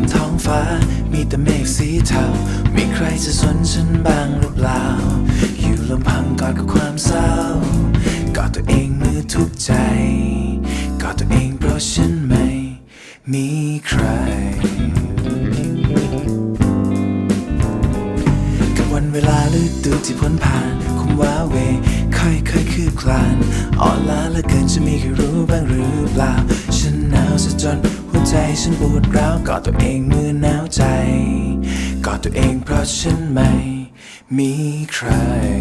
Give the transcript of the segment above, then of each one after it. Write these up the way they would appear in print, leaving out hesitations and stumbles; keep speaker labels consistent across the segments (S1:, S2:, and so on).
S1: นท้องฟ้ามีแต่เมฆสีเทามีใครจะสนฉันบ้างหรือเปล่าอยู่ลำพังกอดกับความเศร้ากอดตัวเองเมื่อทุกข์ใจกอดตัวเองเพราะฉันไม่มีใครกับวันเวลาฤดูที่พ้นผ่านคงว้าเวค่อยคืบคลานอ่อนล้าเหลือเกินจะมีใครรู้บ้างหรือเปล่าฉันหนาวซะจนหัวใจฉันปวดร้าวกอดตัวเองเมื่อหนาวใจกอดตัวเองเพราะฉันไม่มีใคร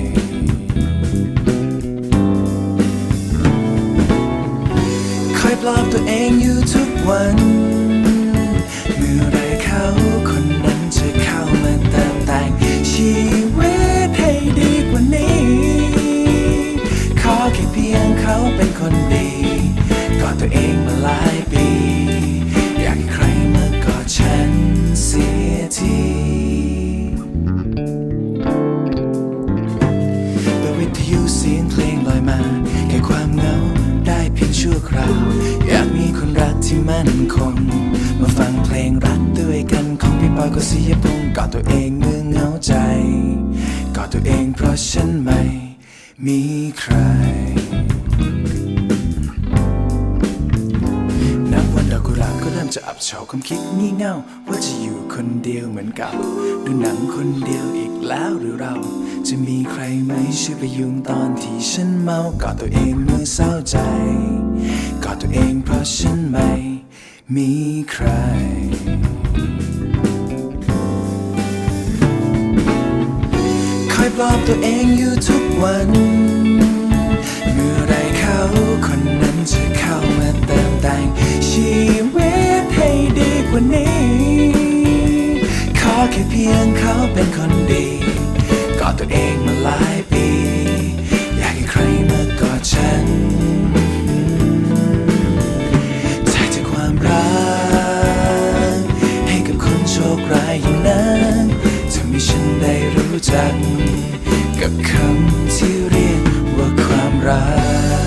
S1: คอยปลอบตัวเองอยู่ทุกวันเมื่อไรเขาคนนั้นจะเข้ามาเติมแต่งชีวิตให้ดีกว่านี้ขอแค่เพียงเขาเป็นคนดีกอดตัวเองมาหลายปีอยากให้ใครมากอดฉันเสียทีเปิดวิทยุเสียงเพลงลอยมาแค่ความเหงาได้เพียงชั่วคราวอยากมีคนรักที่มั่นคงมาฟังเพลงรักด้วยกันของพี่ปอยก็เสียพงกอดตัวเองเมื่อเหงาใจกอดตัวเองเพราะฉันไม่มีใครนับวันดอกกุหลาบก็เริ่มจะอับเฉาความคิดงี่เง่าว่าจะอยู่คนเดียวเหมือนเก่าดูหนังคนเดียวอีกแล้วหรือเราจะมีใครไหมช่วยพยุงตอนที่ฉันเมากอดตัวเองเมื่อเศร้าใจกอดตัวเองเพราะฉันไม่มีใครคอยปลอบตัวเองอยู่ทุกวันเมื่อไรเขาคนนั้นจะเข้ามาเติมแต่งชีวิตให้ดีกว่านี้ขอแค่เพียงเขาเป็นคนดีกอดตัวเองมาหลายปีอยากให้ใครมากอดฉันแทนจากความรักให้กับคนโชคร้ายอย่างนั้นทำให้ฉันได้รู้จักกับคำที่เรียกว่าความรัก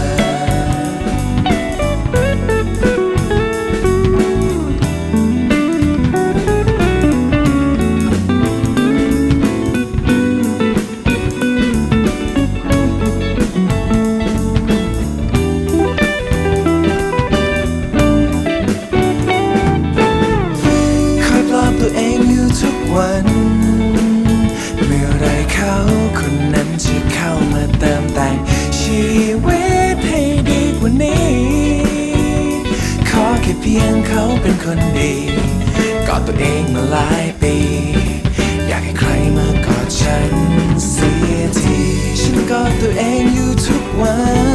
S1: วันเมื่อไรเขาคนนั้นจะเข้ามาเติมแต่งชีวิตให้ดีกว่านี้ขอแค่เพียงเขาเป็นคนดีกอดตัวเองมาหลายปีอยากให้ใครมากอดฉันเสียทีฉันกอดตัวเองอยู่ทุกวัน